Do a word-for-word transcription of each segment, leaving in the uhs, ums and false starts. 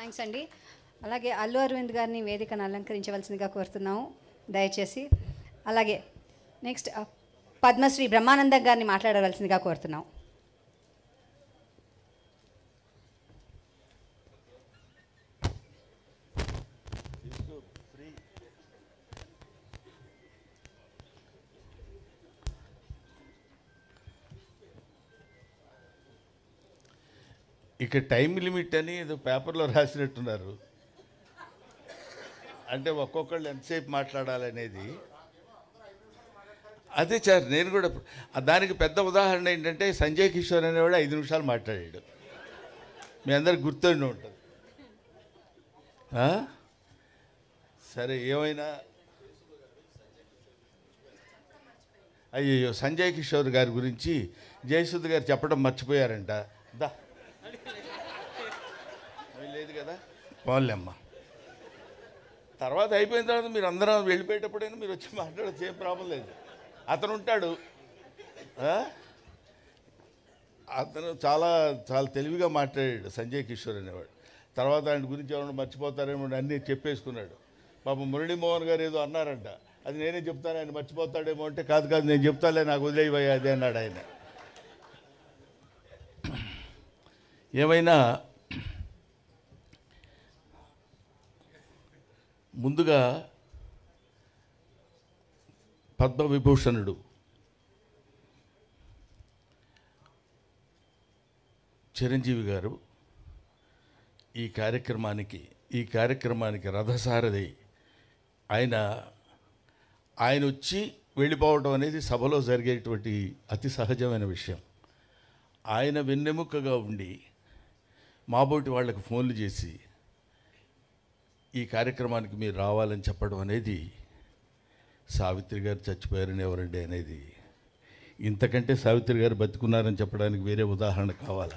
Thanks అండి. అలాగే అల్లు అరవింద్ గారిని వేదికను అలంకరించవలసిందిగా కోరుతున్నాము దయచేసి. అలాగే నెక్స్ట్ పద్మశ్రీ బ్రహ్మానందం గారిని మాట్లాడవలసిందిగా కోరుతున్నాం. ఇక టైం లిమిట్ అని ఏదో పేపర్లో రాసినట్టున్నారు. అంటే ఒక్కొక్కళ్ళు ఎంతసేపు మాట్లాడాలనేది. అదే సార్, నేను కూడా దానికి పెద్ద ఉదాహరణ ఏంటంటే సంజయ్ కిషోర్ అనేవాడు ఐదు నిమిషాలు మాట్లాడాడు. మీ అందరికి గుర్తుండి ఉంటుంది. సరే, ఏమైనా అయ్యో సంజయ్ కిషోర్ గారి గురించి జయసుద్ గారు చెప్పడం మర్చిపోయారంట. దా లేదు కదా, పోన్లేమ్మ. తర్వాత అయిపోయిన తర్వాత మీరు అందరం వెళ్ళిపోయేటప్పుడైనా మీరు వచ్చి మాట్లాడచ్చు, ఏం ప్రాబ్లం లేదు. అతను ఉంటాడు, అతను చాలా చాలా తెలివిగా మాట్లాడాడు సంజయ్ కిషోర్ అనేవాడు. తర్వాత ఆయన గురించి ఎవరైనా మర్చిపోతారేమో అన్నీ చెప్పేసుకున్నాడు. పాపం మురళీమోహన్ గారు ఏదో అన్నారంట, అది నేనే చెప్తాను ఆయన మర్చిపోతాడేమో అంటే, కాదు కాదు నేను చెప్తాలే, నాకు వదిలేయవయ్యా అదే అన్నాడు ఆయన. ఏమైనా ముందుగా పద్మవిభూషణుడు చిరంజీవి గారు ఈ కార్యక్రమానికి ఈ కార్యక్రమానికి రథసారథి ఆయన ఆయన వచ్చి వెళ్ళిపోవడం అనేది సభలో జరిగేటువంటి అతి సహజమైన విషయం. ఆయన వెన్నెముకగా ఉండి మాబోటి వాళ్ళకి ఫోన్లు చేసి ఈ కార్యక్రమానికి మీరు రావాలని చెప్పడం అనేది, సావిత్రి గారు చచ్చిపోయారని ఎవరండి అనేది, ఇంతకంటే సావిత్రి గారు బతుకున్నారని చెప్పడానికి వేరే ఉదాహరణ కావాలా?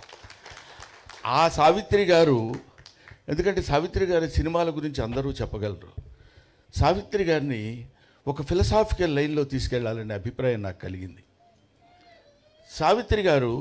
ఆ సావిత్రి గారు, ఎందుకంటే సావిత్రి గారి సినిమాల గురించి అందరూ చెప్పగలరు. సావిత్రి గారిని ఒక ఫిలసాఫికల్ లైన్లో తీసుకెళ్లాలనే అభిప్రాయం నాకు కలిగింది. సావిత్రి గారు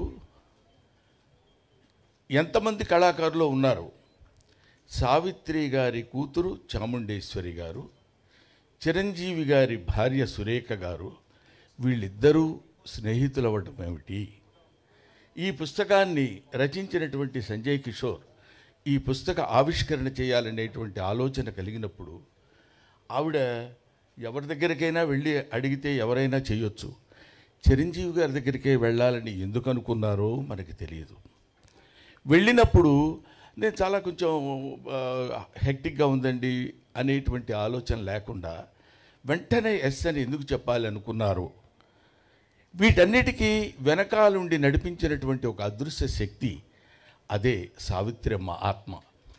ఎంతమంది కళాకారులు ఉన్నారు? సావిత్రి గారి కూతురు చాముండేశ్వరి గారు, చిరంజీవి గారి భార్య సురేఖ గారు, వీళ్ళిద్దరూ స్నేహితులవ్వటం ఏమిటి? ఈ పుస్తకాన్ని రచించినటువంటి సంజయ్ కిషోర్ ఈ పుస్తక ఆవిష్కరణ చేయాలనేటువంటి ఆలోచన కలిగినప్పుడు ఆవిడ ఎవరి దగ్గరికైనా వెళ్ళి అడిగితే ఎవరైనా చేయొచ్చు. చిరంజీవి గారి దగ్గరికే వెళ్ళాలని ఎందుకు అనుకున్నారో మనకి తెలియదు. వెళ్ళినప్పుడు నేను చాలా కొంచెం హెక్టిక్గా ఉందండి అనేటువంటి ఆలోచన లేకుండా వెంటనే ఎస్ అని ఎందుకు చెప్పాలి అనుకున్నారు? వీటన్నిటికీ వెనకాలుండి నడిపించినటువంటి ఒక అదృశ్య శక్తి, అదే సావిత్రమ్మ ఆత్మ.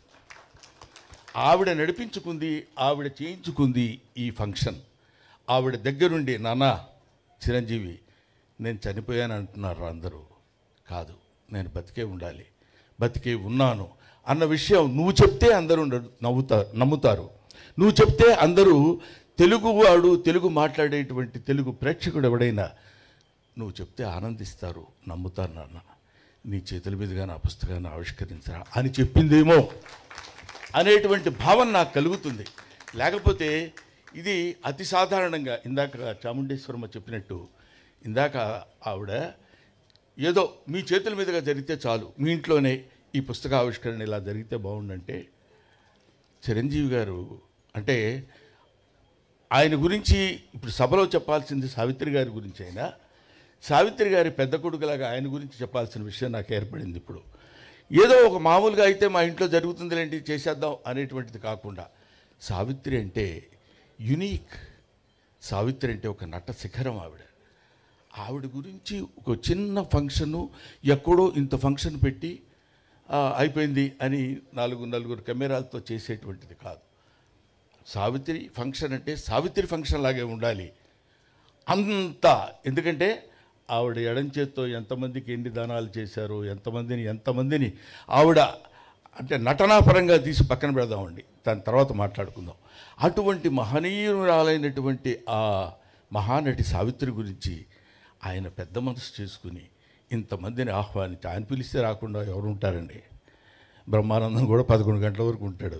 ఆవిడ నడిపించుకుంది, ఆవిడ చేయించుకుంది ఈ ఫంక్షన్. ఆవిడ దగ్గరుండి, నానా చిరంజీవి నేను చనిపోయాను అంటున్నారు అందరూ. కాదు, నేను బతికే ఉండాలి, బతికే ఉన్నాను అన్న విషయం నువ్వు చెప్తే అందరూ నవ్వుతారు నమ్ముతారు. నువ్వు చెప్తే అందరూ, తెలుగువాడు తెలుగు మాట్లాడేటువంటి తెలుగు ప్రేక్షకుడు ఎవడైనా నువ్వు చెప్తే ఆనందిస్తారు, నమ్ముతారు. నాన్న నీ చేతుల మీదుగా నా పుస్తకాన్ని ఆవిష్కరించరా అని చెప్పిందేమో అనేటువంటి భావన నాకు కలుగుతుంది. లేకపోతే ఇది అతి సాధారణంగా ఇందాక చాముండేశ్వరమ్మ చెప్పినట్టు, ఇందాక ఆవిడ ఏదో మీ చేతుల మీదుగా జరిగితే చాలు, మీ ఇంట్లోనే ఈ పుస్తక ఆవిష్కరణ ఇలా జరిగితే బాగుండంటే, చిరంజీవి గారు అంటే ఆయన గురించి ఇప్పుడు సభలో చెప్పాల్సింది సావిత్రి గారి గురించి అయినా, సావిత్రి గారి పెద్ద కొడుకులాగా ఆయన గురించి చెప్పాల్సిన విషయం నాకు ఏర్పడింది. ఇప్పుడు ఏదో ఒక మామూలుగా అయితే మా ఇంట్లో జరుగుతుందిలేంటి చేసేద్దాం అనేటువంటిది కాకుండా, సావిత్రి అంటే యునీక్. సావిత్రి అంటే ఒక నట శిఖరం. ఆవిడ ఆవిడ గురించి ఒక చిన్న ఫంక్షను ఎక్కడో ఇంత ఫంక్షన్ పెట్టి అయిపోయింది అని నాలుగు నలుగురు కెమెరాలతో చేసేటువంటిది కాదు. సావిత్రి ఫంక్షన్ అంటే సావిత్రి ఫంక్షన్ లాగే ఉండాలి అంతా. ఎందుకంటే ఆవిడ ఎడం చేత్తో ఎంతమందికి ఎన్ని దానాలు చేశారో, ఎంతమందిని ఎంతమందిని ఆవిడ అంటే నటనాపరంగా తీసి పక్కన పెడదామండి, దాని తర్వాత మాట్లాడుకుందాం. అటువంటి మహనీయురాలైనటువంటి ఆ మహానటి సావిత్రి గురించి ఆయన పెద్ద మనసు చేసుకుని ఇంతమందిని ఆహ్వానించి, ఆయన పిలిస్తే రాకుండా ఎవరు ఉంటారండి? బ్రహ్మానందం కూడా పదకొండు గంటల వరకు ఉంటాడు.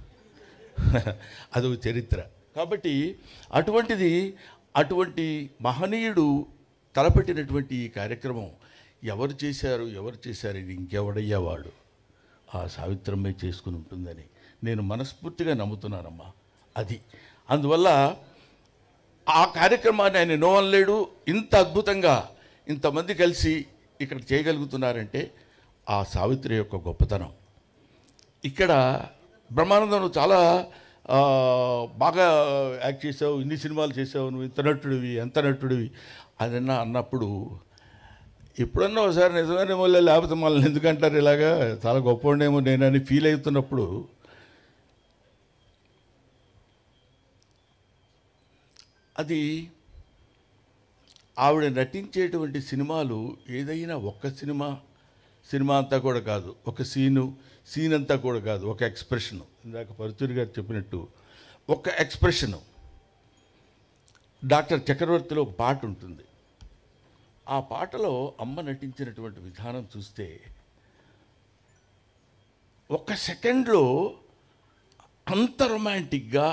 అది చరిత్ర. కాబట్టి అటువంటిది అటువంటి మహనీయుడు తలపెట్టినటువంటి ఈ కార్యక్రమం ఎవరు చేశారు ఎవరు చేశారు ఇది ఇంకెవడయ్యా వాడు, ఆ సావిత్రమ్మే చేసుకుని ఉంటుందని నేను మనస్ఫూర్తిగా నమ్ముతున్నానమ్మా. అది అందువల్ల ఆ కార్యక్రమాన్ని ఆయన నోవలేడు. ఇంత అద్భుతంగా ఇంతమంది కలిసి ఇక్కడ చేయగలుగుతున్నారంటే ఆ సావిత్రి యొక్క గొప్పతనం. ఇక్కడ బ్రహ్మానందం నువ్వు చాలా బాగా యాక్ట్ చేసావు, ఇన్ని సినిమాలు చేసావు, నువ్వు ఇంత నటుడివి ఎంత నటుడివి అదన్నా అన్నప్పుడు ఎప్పుడన్నా ఒకసారి నిజమైన మళ్ళీ లేకపోతే మళ్ళీ ఎందుకంటారు ఇలాగా చాలా గొప్పవాడేమో నేనని ఫీల్ అవుతున్నప్పుడు అది ఆవిడ నటించేటువంటి సినిమాలు ఏదైనా ఒక్క సినిమా సినిమా అంతా కూడా కాదు, ఒక సీను సీన్ అంతా కూడా కాదు, ఒక ఎక్స్ప్రెషను. ఇందాక పరుచూరి గారు చెప్పినట్టు ఒక ఎక్స్ప్రెషను. డాక్టర్ చక్రవర్తిలో ఒక పాట ఉంటుంది. ఆ పాటలో అమ్మ నటించినటువంటి విధానం చూస్తే ఒక్క సెకండ్లో అంత రొమాంటిక్గా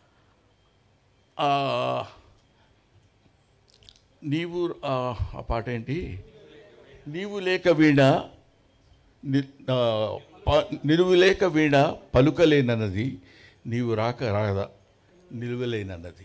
నీవు ఆ పాట ఏంటి, నీవు లేక వీణ నిలువు లేక వీణ పలుకలేనన్నది, నీవు రాక రాదా నిలువలేనన్నది.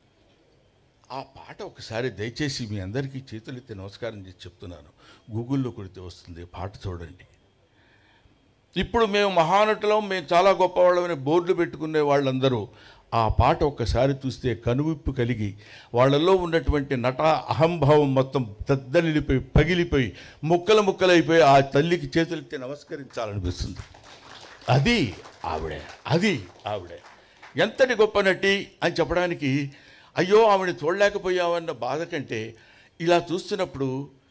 ఆ పాట ఒకసారి దయచేసి మీ అందరికీ చేతులెత్తి నమస్కారం చేసి చెప్తున్నాను, గూగుల్లో కొడితే వస్తుంది, పాట చూడండి. ఇప్పుడు మేము మహానటులం, మేము చాలా గొప్పవాళ్ళమని బోర్డులు పెట్టుకునే వాళ్ళందరూ ఆ పాట ఒక్కసారి చూస్తే కనువిప్పు కలిగి వాళ్ళల్లో ఉన్నటువంటి నట అహంభావం మొత్తం దద్దలిపోయి పగిలిపోయి ముక్కలు ముక్కలైపోయి ఆ తల్లికి చేతులెత్తి నమస్కరించాలనిపిస్తుంది. అది ఆవిడే, అది ఆవిడే. ఎంతటి గొప్ప నటి అని చెప్పడానికి అయ్యో ఆవిడ చూడలేకపోయామన్న బాధ కంటే ఇలా చూస్తున్నప్పుడు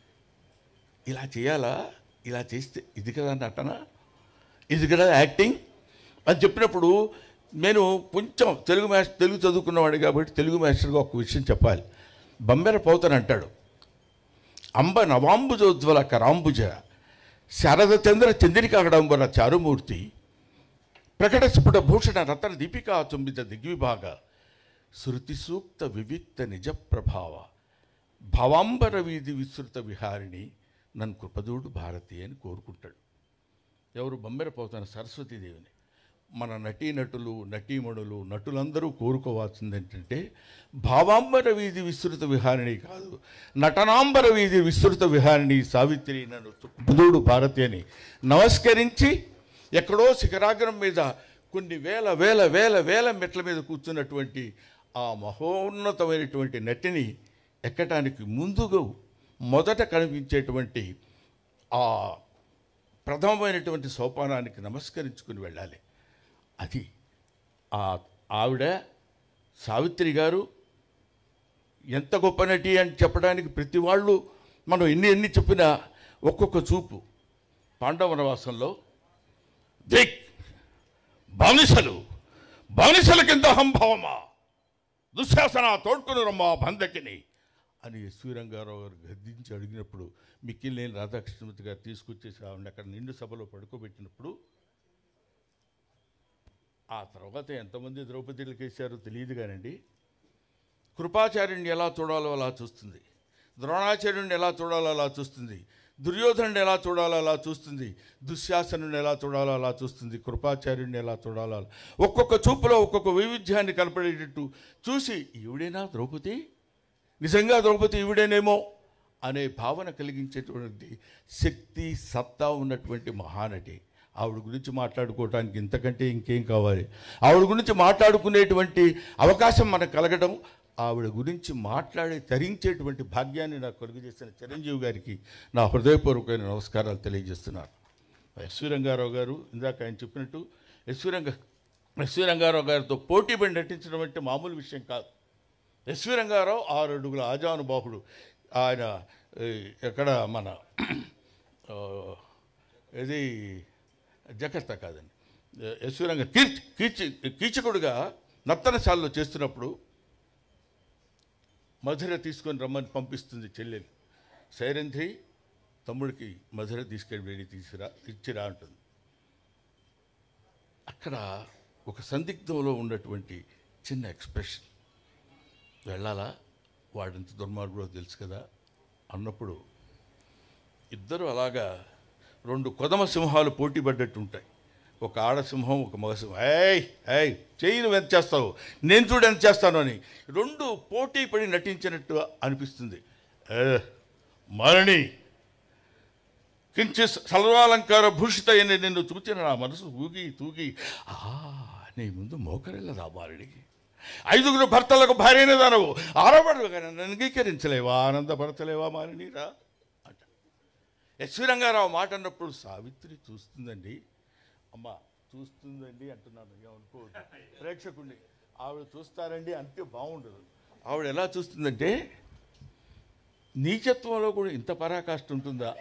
ఇలా చేయాలా, ఇలా చేస్తే ఇది కదా నటన, ఇది కదా యాక్టింగ్ అని చెప్పినప్పుడు నేను కొంచెం తెలుగు మాస్టర్ తెలుగు చదువుకున్నవాడు కాబట్టి తెలుగు మాస్టర్గా ఒక విషయం చెప్పాలి. బంబెర పోతన అంటాడు, అంబ నవాంబుజోజ్వల కరాంబుజ శారద చంద్ర చంద్రికాగడంబర చారుమూర్తి ప్రకట స్ఫుట భూషణ రతన దీపికా చుంబిత దిగ్విభాగ శృతి సూక్త వివిక్త నిజ ప్రభావ భవాంబర వీధి విస్తృత విహారిణి నన్ను కృపదూడు భారతి అని కోరుకుంటాడు. ఎవరు? బంబెర పోతన సరస్వతీదేవిని. మన నటీనటులు నటీమణులు నటులందరూ కోరుకోవాల్సింది ఏంటంటే భావాంబర వీధి విస్తృత విహారిణి కాదు, నటనాంబర వీధి విస్తృత విహారిణి సావిత్రి నన్ను కృపదూడు భారతి అని నమస్కరించి ఎక్కడో శిఖరాగ్రం మీద కొన్ని వేల వేల వేల వేల మెట్ల మీద కూర్చున్నటువంటి ఆ మహోన్నతమైనటువంటి నటిని ఎక్కటానికి ముందుగా మొదట కనిపించేటువంటి ఆ ప్రథమమైనటువంటి సోపానానికి నమస్కరించుకుని వెళ్ళాలి. అది ఆ ఆవిడ సావిత్రి గారు ఎంత గొప్ప నటి అని చెప్పడానికి ప్రతి వాళ్ళు మనం ఎన్ని ఎన్ని చెప్పినా ఒక్కొక్క చూపు. పాండవ వనవాసంలో దిక్ బానిసలు బానిసల కింద అహంభావమా దుశ్శాసన తోడ్కొని రమ్మా బంధకిని అని ఎస్వి రంగారావు గారు గద్దించి అడిగినప్పుడు మిక్కిలేని రాధాకృష్ణమూర్తి గారు తీసుకొచ్చేసి ఆవిడ అక్కడ నిండు సభలో పడుకోబెట్టినప్పుడు ఆ తర్వాత ఎంతమంది ద్రౌపదిలకు వేశారో తెలియదు కానండి, కృపాచార్యుని ఎలా చూడాలో అలా చూస్తుంది, ద్రోణాచార్యుని ఎలా చూడాలో అలా చూస్తుంది, దుర్యోధనుని ఎలా చూడాలో అలా చూస్తుంది, దుశ్శాసనుని ఎలా చూడాలో అలా చూస్తుంది, కృపాచార్యుని ఎలా చూడాలో అలా ఒక్కొక్క చూపులో ఒక్కొక్క వైవిధ్యాన్ని కనపడేటట్టు చూసి ఈవిడేనా ద్రౌపది, నిజంగా ద్రౌపది ఈవిడేనేమో అనే భావన కలిగించేటువంటి శక్తి సత్తా ఉన్నటువంటి మహానటి. ఆవిడ గురించి మాట్లాడుకోవడానికి ఇంతకంటే ఇంకేం కావాలి? ఆవిడ గురించి మాట్లాడుకునేటువంటి అవకాశం మనకు కలగడం, ఆవిడ గురించి మాట్లాడి తరించేటువంటి భాగ్యాన్ని నాకు కలుగజేసిన చిరంజీవి గారికి నా హృదయపూర్వకమైన నమస్కారాలు తెలియజేస్తున్నాను. ఎస్వి రంగారావు గారు ఇందాక ఆయన చెప్పినట్టు ఎస్వి రంగ ఎస్వి రంగారావు గారితో పోటీ పడి నటించడం అంటే మామూలు విషయం కాదు. ఎస్వి రంగారావు ఆరు అడుగుల ఆజానుబాహుడు. ఆయన ఎక్కడ మన ఇది జకర్తా కాదండి, ఎస్వి రంగ కీర్చి కీర్చి కీచకుడుగా నర్తనశాలలో చేస్తున్నప్పుడు మధుర తీసుకొని రమ్మని పంపిస్తుంది చెల్లెలు. సైరంధ్రి తమ్ముడికి మధుర తీసుకెళ్ళి వేడి తీసిరా ఇచ్చిరా అంటుంది. అక్కడ ఒక సందిగ్ధంలో ఉన్నటువంటి చిన్న ఎక్స్ప్రెషన్, వెళ్ళాలా, వాడింత దుర్మార్గుడో తెలుసు కదా అన్నప్పుడు ఇద్దరు అలాగా రెండు కొదమ సింహాలు పోటీ పడ్డట్టు ఉంటాయి. ఒక ఆడసింహం, ఒక మగసింహం. ఏయ్ ఏయ్ చెయ్యి, నువ్వు ఎంత చేస్తావు, నేను చూడు ఎంత చేస్తాను అని రెండు పోటీ పడి నటించినట్టు అనిపిస్తుంది. మరణి కించి సర్వాలంకార భూషిత అని నిన్ను చూచిన నా మనసు ఊగి తూగి ఆ నీ ముందు మోకరిల్లదా మారణికి. ఐదుగురు భర్తలకు భార్యనే దానవు, ఆరవడు నన్ను అంగీకరించలేవా, ఆనందపడతలేవా మారణిరా అంట. ఎస్వి రంగారావు మాట అన్నప్పుడు సావిత్రి చూస్తుందండి, అమ్మ చూస్తుందండి అంటున్నాను, ఏమనుకోవద్దు ప్రేక్షకుడిని. ఆవిడ చూస్తారండి అంటే బాగుండదు. ఆవిడ ఎలా చూస్తుందంటే, నీచత్వంలో కూడా ఇంత పరాకాష్ఠ ఉంటుందా?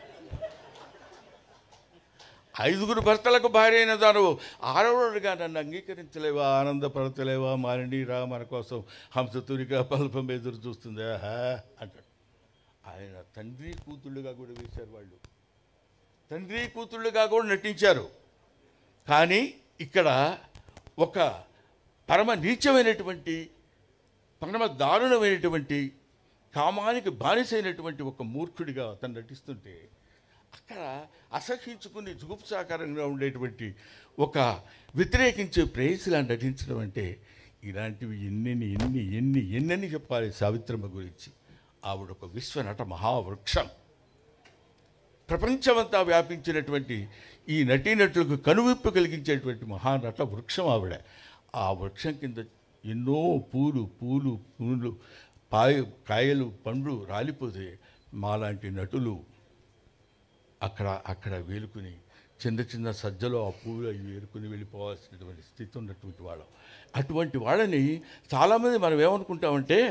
ఐదుగురు భర్తలకు భార్య అయిన దాను ఆరవడుగా నన్ను అంగీకరించలేవా, ఆనందపడతలేవా మారణిరా, మన కోసం హంసతూరిగా పల్పం ఎదురు చూస్తుందా అంటాడు. ఆయన తండ్రి కూతుళ్ళుగా కూడా వేశారు, వాళ్ళు తండ్రి కూతుళ్ళుగా కూడా నటించారు. కానీ ఇక్కడ ఒక పరమ నీచమైనటువంటి, పరమ దారుణమైనటువంటి, కామానికి బానిసైనటువంటి ఒక మూర్ఖుడిగా అతను నటిస్తుంటే, అక్కడ అసహించుకుని జుగుప్సాకారంగా ఉండేటువంటి ఒక వ్యతిరేకించే ప్రేయసిలా నటించడం అంటే, ఇలాంటివి ఎన్నెన్ని ఎన్ని ఎన్ని ఎన్నెన్ని చెప్పాలి సావిత్రమ్మ గురించి. ఆవిడ ఒక విశ్వనట మహావృక్షం, ప్రపంచమంతా వ్యాపించినటువంటి ఈ నటీనటులకు కనువిప్పు కలిగించేటువంటి మహానట వృక్షం ఆవిడ. ఆ వృక్షం కింద ఎన్నో పూలు పూలు పూలు పాయ కాయలు పండ్లు రాలిపోతే మాలాంటి నటులు అక్కడ అక్కడ వేలుకుని చిన్న చిన్న సజ్జలో ఆ పూలు అవి వేరుకుని వెళ్ళిపోవాల్సినటువంటి స్థితి ఉన్నటువంటి వాళ్ళం. అటువంటి వాళ్ళని చాలామంది మనం ఏమనుకుంటామంటే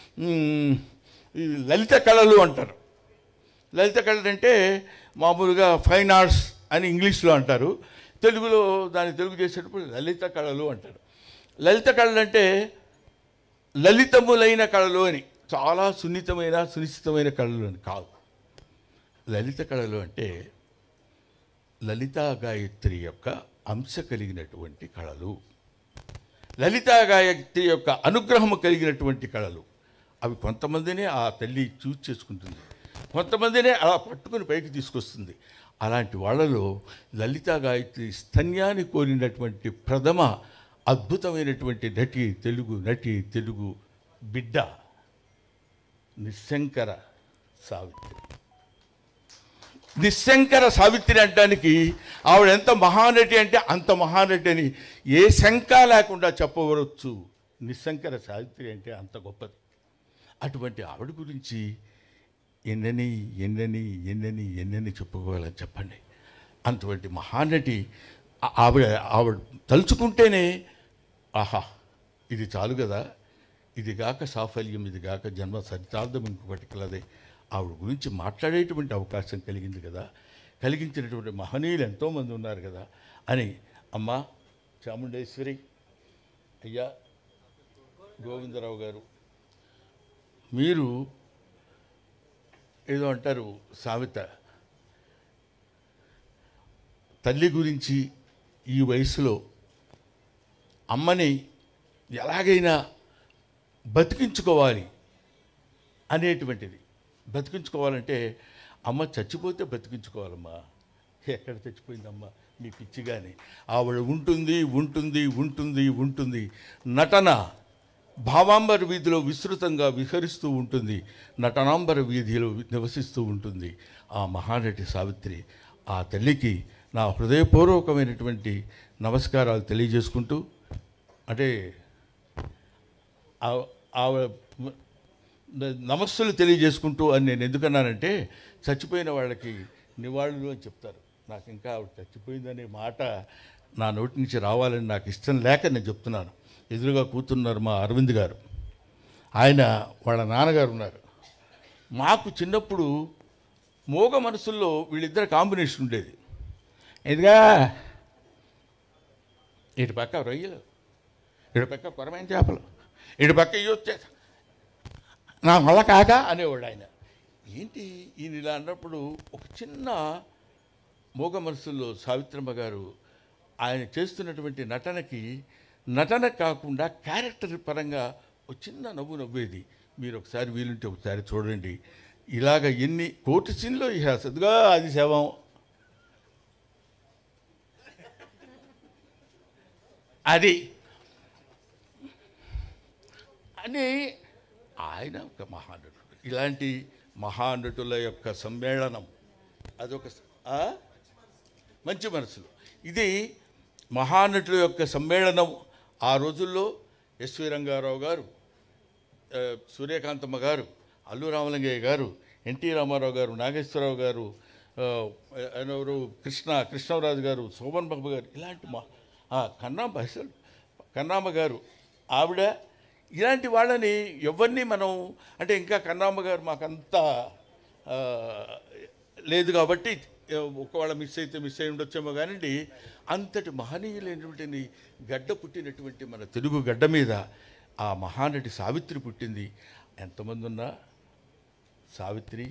ఈ లలిత కళలు అంటారు. లలిత కళలు అంటే మామూలుగా ఫైన్ ఆర్ట్స్ అని ఇంగ్లీష్లో అంటారు, తెలుగులో దాన్ని తెలుగు చేసేటప్పుడు లలిత కళలు అంటారు. లలిత కళలు అంటే లలితములైన కళలు అని, చాలా సున్నితమైన సునిశ్చితమైన కళలు అని కాదు. లలిత కళలు అంటే లలితా గాయత్రి యొక్క అంశ కలిగినటువంటి కళలు, లలితా గాయత్రి యొక్క అనుగ్రహము కలిగినటువంటి కళలు. అవి కొంతమందినే ఆ తల్లి చూస్ చేసుకుంటుంది, కొంతమందినే అలా పట్టుకుని పైకి తీసుకొస్తుంది. అలాంటి వాళ్ళలో లలితా గాయత్రి స్తన్యాన్ని కోరినటువంటి ప్రథమ అద్భుతమైనటువంటి నటి, తెలుగు నటి, తెలుగు బిడ్డ నిశంకర సావిత్రి. నిశంకర సావిత్రి అంటానికి ఆవిడ ఎంత మహానటి అంటే అంత మహానటి అని ఏ శంక లేకుండా చెప్పవచ్చు. నిశంకర సావిత్రి అంటే అంత గొప్పది. అటువంటి ఆవిడ గురించి ఎన్నని ఎన్నని ఎన్నని ఎన్నని చెప్పుకోవాలని చెప్పండి. అటువంటి మహానటి ఆవిడ ఆవిడ తలుచుకుంటేనే ఆహా ఇది చాలు కదా, ఇది గాక సాఫల్యం, ఇది గాక జన్మ సరితార్థం ఇంకొకటి కలదే. ఆవిడ గురించి మాట్లాడేటువంటి అవకాశం కలిగింది కదా, కలిగించినటువంటి మహనీయులు ఎంతోమంది ఉన్నారు కదా అని. అమ్మ చాముండేశ్వరి, అయ్యా గోవిందరావు గారు, మీరు ఏదో అంటారు సావిత, తల్లి గురించి ఈ వయసులో అమ్మని ఎలాగైనా బతికించుకోవాలి అనేటువంటిది. బతికించుకోవాలంటే అమ్మ చచ్చిపోతే బతికించుకోవాలమ్మా. ఎక్కడ చచ్చిపోయిందమ్మా మీ పిచ్చిగాని, ఆవిడ ఉంటుంది ఉంటుంది ఉంటుంది ఉంటుంది నటన భావాంబర వీధిలో విస్తృతంగా విహరిస్తూ ఉంటుంది, నటనాంబర వీధిలో నివసిస్తూ ఉంటుంది ఆ మహానటి సావిత్రి. ఆ తల్లికి నా హృదయపూర్వకమైనటువంటి నమస్కారాలు తెలియజేసుకుంటూ, అంటే ఆవిడ నమస్సులు తెలియజేసుకుంటూ అని నేను ఎందుకన్నానంటే, చచ్చిపోయిన వాళ్ళకి నివాళులు అని చెప్తారు. నాకు ఇంకా ఆవిడ చచ్చిపోయిందనే మాట నా నోటి నుంచి రావాలని నాకు ఇష్టం లేక నేను చెప్తున్నాను. ఎదురుగా కూతున్నారు మా అరవింద్ గారు, ఆయన వాళ్ళ నాన్నగారు ఉన్నారు. మాకు చిన్నప్పుడు మోగ మనసుల్లో వీళ్ళిద్దరు కాంబినేషన్ ఉండేది. ఇదిగా ఇటు పక్క రొయ్యలు, ఇటు పక్క కొరమైన చేపలు, ఇటు పక్క ఇవి వచ్చే నా మళ్ళా కాక అనేవాడు ఆయన. ఏంటి ఈయన ఇలా అన్నప్పుడు ఒక చిన్న మోగ మనసుల్లో సావిత్రమ్మ గారు ఆయన చేస్తున్నటువంటి నటనకి నటన కాకుండా క్యారెక్టర్ పరంగా ఒక చిన్న నవ్వు నవ్వేది. మీరు ఒకసారి వీలుంటే ఒకసారి చూడండి. ఇలాగ ఎన్ని కోటి సీన్లో ఇహ సద్గా అది శవం అది అని ఆయన ఒక మహానటుడు. ఇలాంటి మహానటుల యొక్క సమ్మేళనం అదొక ఆ? మంచి మనసులు. ఇది మహానటుల యొక్క సమ్మేళనం. ఆ రోజుల్లో ఎస్వి రంగారావు గారు, ఆ, సూర్యకాంతమ్మ గారు, అల్లు రామలింగయ్య గారు, ఎన్టీ రామారావు గారు, నాగేశ్వరరావు గారు, ఆ, ఎవరు కృష్ణ కృష్ణరాజు గారు, శోభన్ బాబు గారు, ఇలాంటి మా ఆ, కన్నాంబ అసలు కన్నాంబ గారు ఆవిడ, ఇలాంటి వాళ్ళని ఎవరిని మనం అంటే ఇంకా కన్నాంబ గారు మాకంతా ఆ, లేదు కాబట్టి ఒకవేళ మిస్ అయితే మిస్ అయి ఉండొచ్చేమో కానివ్వండి. అంతటి మహనీయులైనటువంటి గడ్డ పుట్టినటువంటి మన తెలుగు గడ్డ మీద ఆ మహానటి సావిత్రి పుట్టింది. ఎంతమంది ఉన్నా Savitri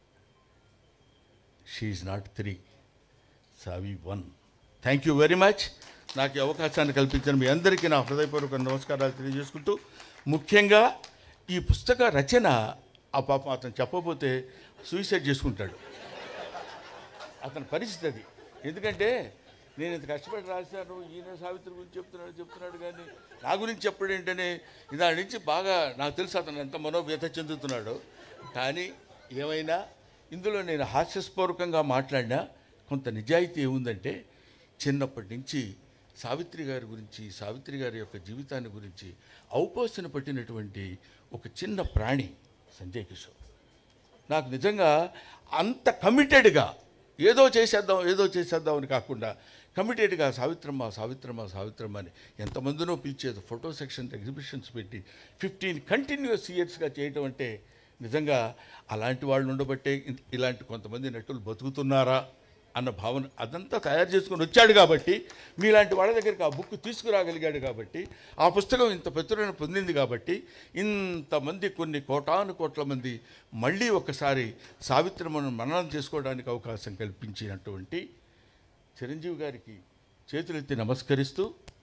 she not three, Savi one. Thank you very much. నాకు ఈ అవకాశాన్ని కల్పించిన మీ అందరికీ నా హృదయపూర్వక నమస్కారాలు తెలియజేసుకుంటూ, ముఖ్యంగా ఈ పుస్తక రచన ఆ పాపం అతను చెప్పబోతే సూసైడ్ చేసుకుంటాడు. అతని పరిస్థితి అది. ఎందుకంటే నేను ఇంత కష్టపడి రాశాను, ఈయన సావిత్రి గురించి చెప్తున్నాడు చెప్తున్నాడు కానీ నా గురించి చెప్పడం ఏంటనే దాని నుంచి బాగా నాకు తెలుసు అతను ఎంత మనోవ్యత చెందుతున్నాడు. కానీ ఏమైనా ఇందులో నేను హాస్యస్పూర్వకంగా మాట్లాడినా కొంత నిజాయితీ ఏముందంటే, చిన్నప్పటి నుంచి సావిత్రి గారి గురించి, సావిత్రి గారి యొక్క జీవితాన్ని గురించి ఔపోసన పట్టినటువంటి ఒక చిన్న ప్రాణి సంజయ్ కిషోర్. నాకు నిజంగా అంత కమిటెడ్గా ఏదో చేసేద్దాం ఏదో చేసేద్దాం అని కాకుండా కమిటెడ్గా సావిత్రమ్మ సావిత్రమ్మ సావిత్రమ్మ అని ఎంతమందినో పిలిచేది. ఫోటో సెక్షన్ ఎగ్జిబిషన్స్ పెట్టి ఫిఫ్టీన్ కంటిన్యూస్ ఇయర్స్గా చేయటం అంటే నిజంగా అలాంటి వాళ్ళు ఉండబట్టే ఇలాంటి కొంతమంది నటులు బతుకుతున్నారా అన్న భావన అదంతా తయారు చేసుకొని వచ్చాడు కాబట్టి, మీలాంటి వాళ్ళ దగ్గరికి ఆ బుక్ తీసుకురాగలిగాడు కాబట్టి, ఆ పుస్తకం ఇంత ప్రచురణ పొందింది కాబట్టి, ఇంతమంది కొన్ని కోటాను కోట్ల మంది మళ్ళీ ఒకసారి సావిత్రమ్మను మననం చేసుకోవడానికి అవకాశం కల్పించినటువంటి చిరంజీవి గారికి చేతులెత్తి నమస్కరిస్తూ,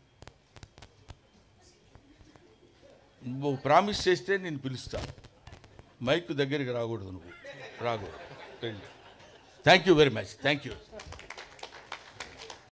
నువ్వు ప్రామిస్ చేస్తే నేను పిలుస్తా, మైక్ దగ్గరికి రాకూడదు, నువ్వు రాకూడదు. Thank you very much. Thank you.